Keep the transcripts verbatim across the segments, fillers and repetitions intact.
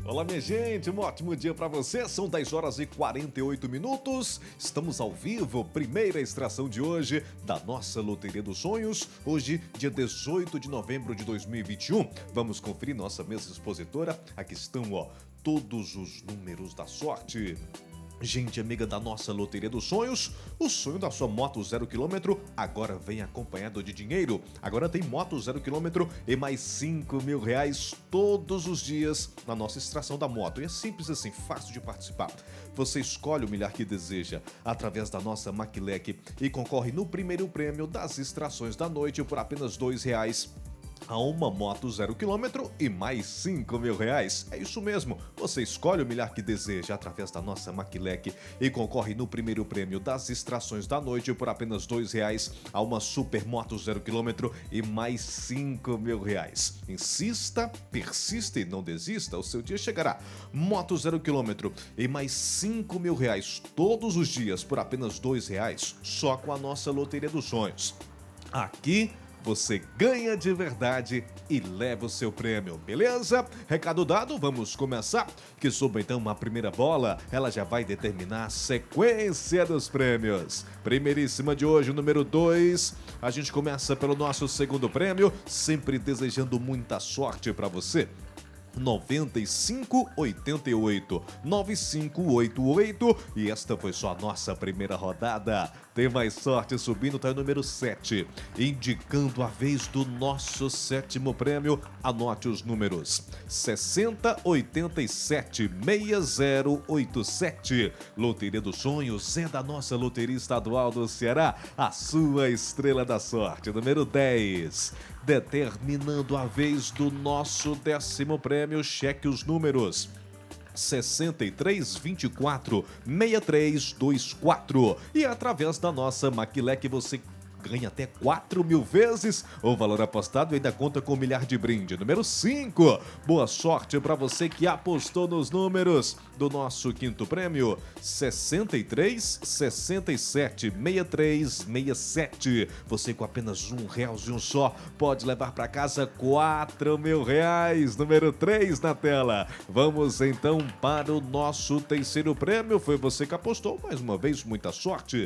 Olá, minha gente, um ótimo dia para você. São dez horas e quarenta e oito minutos. Estamos ao vivo, primeira extração de hoje da nossa Loteria dos Sonhos. Hoje, dia dezoito de novembro de dois mil e vinte e um. Vamos conferir nossa mesa expositora. Aqui estão, ó, todos os números da sorte. Gente amiga da nossa Loteria dos Sonhos, o sonho da sua moto zero quilômetro agora vem acompanhado de dinheiro. Agora tem moto zero quilômetro e mais cinco mil reais todos os dias na nossa extração da moto. E é simples assim, fácil de participar. Você escolhe o milhar que deseja através da nossa Maquilec e concorre no primeiro prêmio das extrações da noite por apenas dois reais. A uma moto zero quilômetro e mais cinco mil reais. É isso mesmo, você escolhe o milhar que deseja através da nossa Maquilec e concorre no primeiro prêmio das extrações da noite por apenas dois reais a uma super moto zero quilômetro e mais cinco mil reais. Insista, persista e não desista, o seu dia chegará. Moto zero quilômetro e mais cinco mil reais todos os dias por apenas dois reais, só com a nossa Loteria dos Sonhos. Aqui você ganha de verdade e leva o seu prêmio, beleza? Recado dado, vamos começar? Que soube então a primeira bola, ela já vai determinar a sequência dos prêmios. Primeiríssima de hoje, número dois. A gente começa pelo nosso segundo prêmio, sempre desejando muita sorte para você. noventa e cinco oitenta e oito, nove cinco oito oito, e esta foi só a nossa primeira rodada. Tem mais sorte subindo, tá o número sete, indicando a vez do nosso sétimo prêmio. Anote os números: sessenta oitenta e sete, seis zero oito sete. Loteria dos Sonhos é da nossa Loteria Estadual do Ceará, a sua estrela da sorte. Número dez, determinando a vez do nosso décimo prêmio. Cheque os números: sessenta e três vinte e quatro, sessenta e três vinte e quatro. E através da nossa Maquilec você ganha até quatro mil vezes o valor apostado e ainda conta com um milhar de brinde. Número cinco, boa sorte para você que apostou nos números do nosso quinto prêmio: sessenta e três sessenta e sete, sessenta e três sessenta e sete. Você com apenas um realzinho só pode levar para casa quatro mil reais. Número três na tela. Vamos então para o nosso terceiro prêmio. Foi você que apostou, mais uma vez, muita sorte.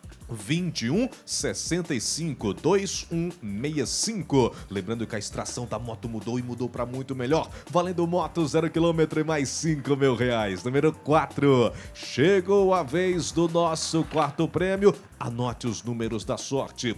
vinte e um sessenta e cinco, vinte e um sessenta e cinco. Lembrando que a extração da moto mudou e mudou para muito melhor. Valendo moto zero quilômetro e mais cinco mil reais. Número quatro. Chegou a vez do nosso quarto prêmio. Anote os números da sorte: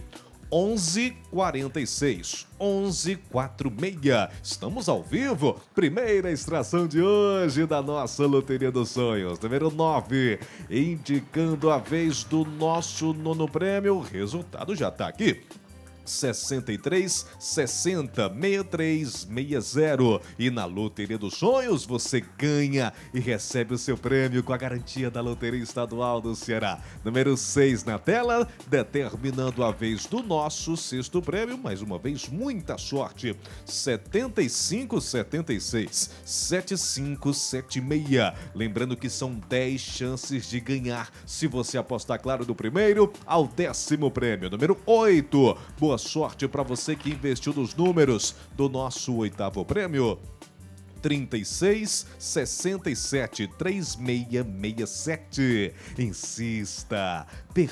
onze quarenta e seis, onze quarenta e seis. Estamos ao vivo, primeira extração de hoje da nossa Loteria dos Sonhos. Número nove, indicando a vez do nosso nono prêmio. O resultado já está aqui: sessenta e três sessenta, sessenta e três sessenta. E na Loteria dos Sonhos você ganha e recebe o seu prêmio com a garantia da Loteria Estadual do Ceará. Número seis na tela, determinando a vez do nosso sexto prêmio. Mais uma vez, muita sorte: setenta e cinco setenta e seis, setenta e cinco setenta e seis. Lembrando que são dez chances de ganhar se você apostar, claro, do primeiro ao décimo prêmio. Número oito, boa sorte para você que investiu nos números do nosso oitavo prêmio: trinta e seis sessenta e sete, trinta e seis sessenta e sete. Insista,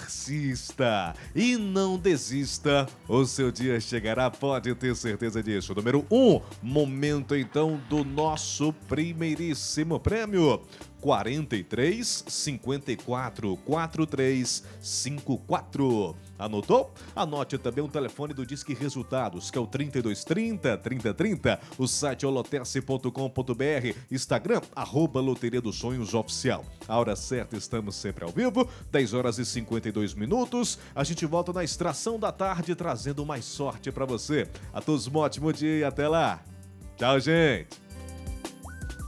persista e não desista. O seu dia chegará, pode ter certeza disso. Número um, momento então do nosso primeiríssimo prêmio: quarenta e três cinquenta e quatro, quarenta e três cinquenta e quatro. Anotou? Anote também o telefone do Disque Resultados, que é o trinta e dois trinta, trinta trinta. O site holotesse ponto com ponto br. Instagram, arroba Loteria dos Sonhos Oficial. A hora certa, estamos sempre ao vivo, dez horas e cinquenta e dois minutos. A gente volta na extração da tarde, trazendo mais sorte para você. A todos um ótimo dia e até lá. Tchau, gente!